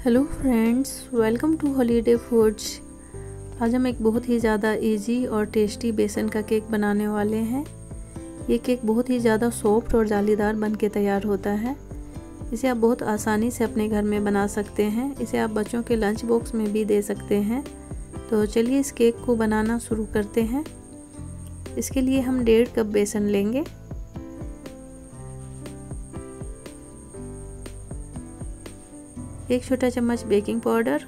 Hello friends, welcome to holiday foods. आज हम एक बहुत ही ज़्यादा इजी और टेस्टी बेसन का केक बनाने वाले हैं। ये केक बहुत ही ज़्यादा सॉफ्ट और जालीदार बन के तैयार होता है। इसे आप बहुत आसानी से अपने घर में बना सकते हैं। इसे आप बच्चों के लंच बॉक्स में भी दे सकते हैं। तो चलिए इस केक को बनाना शुरू करते हैं। इसके लिए हम 1.5 कप बेसन लेंगे। एक छोटा चम्मच बेकिंग पाउडर,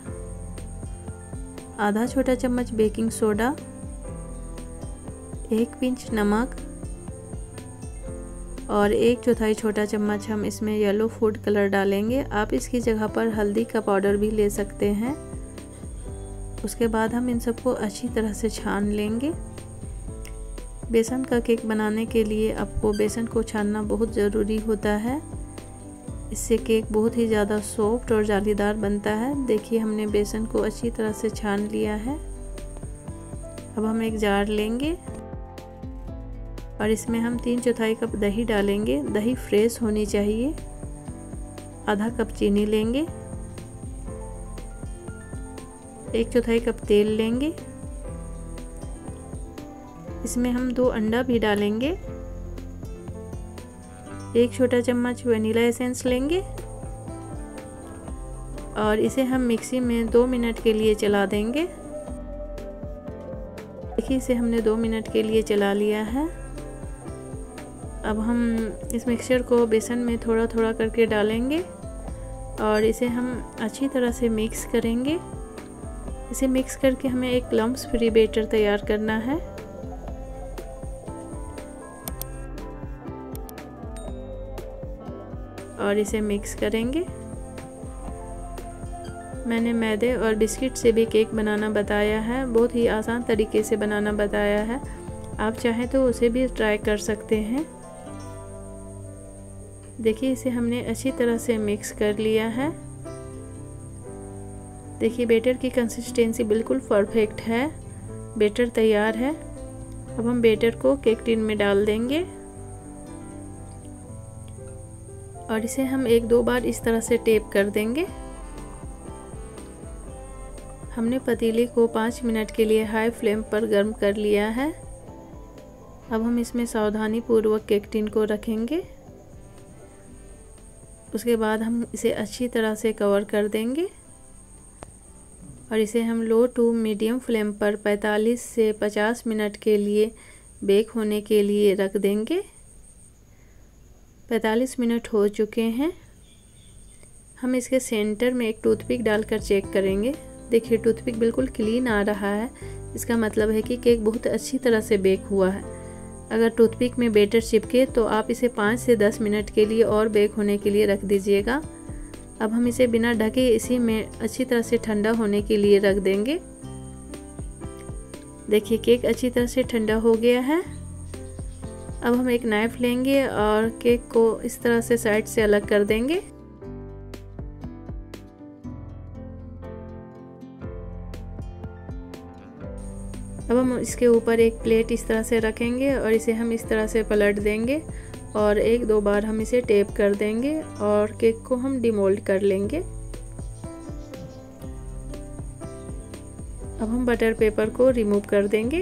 आधा छोटा चम्मच बेकिंग सोडा, 1 पिंच नमक और 1/4 छोटा चम्मच हम इसमें येलो फूड कलर डालेंगे। आप इसकी जगह पर हल्दी का पाउडर भी ले सकते हैं। उसके बाद हम इन सबको अच्छी तरह से छान लेंगे। बेसन का केक बनाने के लिए आपको बेसन को छानना बहुत ज़रूरी होता है। इससे केक बहुत ही ज़्यादा सॉफ्ट और जालीदार बनता है। देखिए हमने बेसन को अच्छी तरह से छान लिया है। अब हम एक जार लेंगे और इसमें हम 3/4 कप दही डालेंगे। दही फ्रेश होनी चाहिए। आधा कप चीनी लेंगे। 1/4 कप तेल लेंगे। इसमें हम 2 अंडा भी डालेंगे। 1 छोटा चम्मच वनीला एसेंस लेंगे और इसे हम मिक्सी में 2 मिनट के लिए चला देंगे। देखिए इसे हमने 2 मिनट के लिए चला लिया है। अब हम इस मिक्सचर को बेसन में थोड़ा थोड़ा करके डालेंगे और इसे हम अच्छी तरह से मिक्स करेंगे। इसे मिक्स करके हमें एक लम्प्स फ्री बैटर तैयार करना है। और इसे मिक्स करेंगे। मैंने मैदे और बिस्किट से भी केक बनाना बताया है। बहुत ही आसान तरीके से बनाना बताया है। आप चाहें तो उसे भी ट्राई कर सकते हैं। देखिए इसे हमने अच्छी तरह से मिक्स कर लिया है। देखिए बैटर की कंसिस्टेंसी बिल्कुल परफेक्ट है। बैटर तैयार है। अब हम बैटर को केक टिन में डाल देंगे और इसे हम 1-2 बार इस तरह से टेप कर देंगे। हमने पतीले को 5 मिनट के लिए हाई फ्लेम पर गर्म कर लिया है। अब हम इसमें सावधानी पूर्वक केक टिन को रखेंगे। उसके बाद हम इसे अच्छी तरह से कवर कर देंगे और इसे हम लो टू मीडियम फ्लेम पर 45 से 50 मिनट के लिए बेक होने के लिए रख देंगे। 45 मिनट हो चुके हैं। हम इसके सेंटर में एक टूथपिक डालकर चेक करेंगे। देखिए टूथपिक बिल्कुल क्लीन आ रहा है। इसका मतलब है कि केक बहुत अच्छी तरह से बेक हुआ है। अगर टूथपिक में बैटर चिपके तो आप इसे 5 से 10 मिनट के लिए और बेक होने के लिए रख दीजिएगा। अब हम इसे बिना ढके इसी में अच्छी तरह से ठंडा होने के लिए रख देंगे। देखिए केक अच्छी तरह से ठंडा हो गया है। अब हम एक नाइफ लेंगे और केक को इस तरह से साइड से अलग कर देंगे। अब हम इसके ऊपर एक प्लेट इस तरह से रखेंगे और इसे हम इस तरह से पलट देंगे और 1-2 बार हम इसे टेप कर देंगे और केक को हम डिमोल्ड कर लेंगे। अब हम बटर पेपर को रिमूव कर देंगे।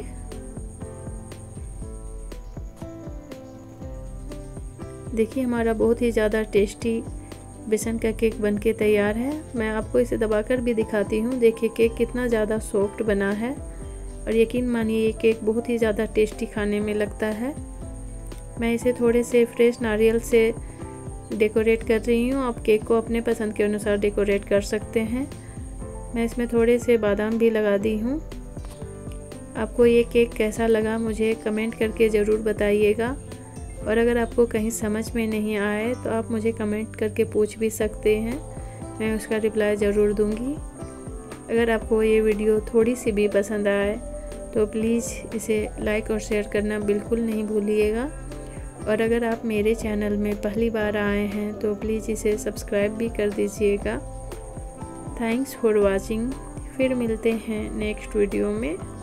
देखिए हमारा बहुत ही ज़्यादा टेस्टी बेसन का केक बनके तैयार है। मैं आपको इसे दबाकर भी दिखाती हूँ। देखिए केक कितना ज़्यादा सॉफ्ट बना है और यकीन मानिए ये केक बहुत ही ज़्यादा टेस्टी खाने में लगता है। मैं इसे थोड़े से फ्रेश नारियल से डेकोरेट कर रही हूँ। आप केक को अपने पसंद के अनुसार डेकोरेट कर सकते हैं। मैं इसमें थोड़े से बादाम भी लगा दी हूँ। आपको ये केक कैसा लगा मुझे कमेंट करके ज़रूर बताइएगा और अगर आपको कहीं समझ में नहीं आए तो आप मुझे कमेंट करके पूछ भी सकते हैं। मैं उसका रिप्लाई ज़रूर दूंगी। अगर आपको ये वीडियो थोड़ी सी भी पसंद आए तो प्लीज़ इसे लाइक और शेयर करना बिल्कुल नहीं भूलिएगा। और अगर आप मेरे चैनल में पहली बार आए हैं तो प्लीज़ इसे सब्सक्राइब भी कर दीजिएगा। Thanks for watching. फिर मिलते हैं नेक्स्ट वीडियो में।